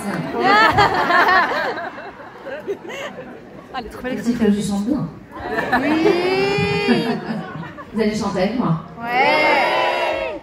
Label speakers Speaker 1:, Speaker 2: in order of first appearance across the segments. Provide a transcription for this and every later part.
Speaker 1: Elle est trop belle.
Speaker 2: Tu dis que je chante bien.
Speaker 1: Oui.
Speaker 2: Vous allez chanter avec moi?
Speaker 1: Ouais.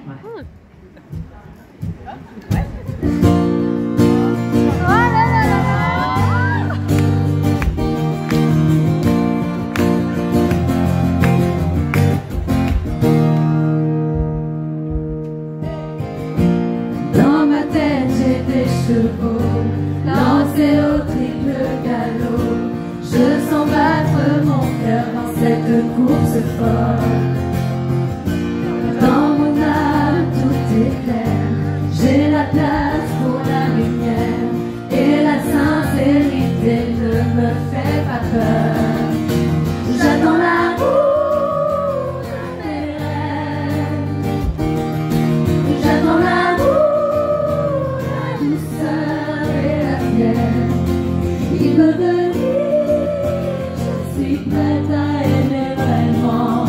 Speaker 2: Dans ma tête j'ai des chevaux lancés au triple galop. Je sens battre mon cœur dans cette course folle. Dans mon âme tout est clair, j'ai la place pour la lumière et la sincérité ne me fait pas peur. J'attends l'amour de mes rêves, j'attends l'amour, la douceur et la fièvre. Il peut venir, je suis prête à aimer vraiment.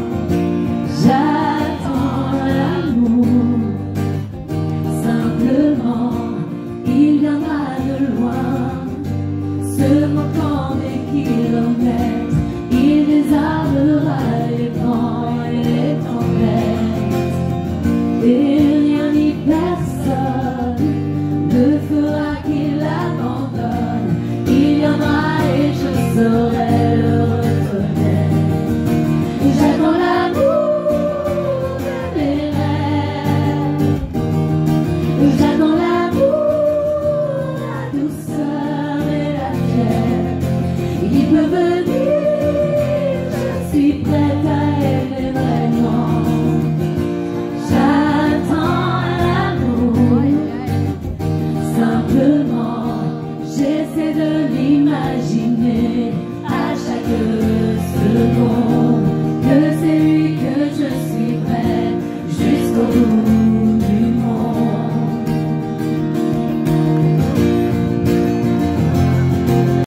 Speaker 2: J'attends l'amour, simplement, il viendra de loin. Se moquant des kilomètres, il désarmera les vents et les tempêtes. Et rien ni personne ne fera qu'il abandonne. Il viendra et je saurai le reconnaître. J'attends l'amour de mes rêves, j'attends l'amour, la douceur et la fièvre. Il peut venir, je suis prête à aimer vraiment. J'attends l'amour, simplement, j'essaie de l'imaginer.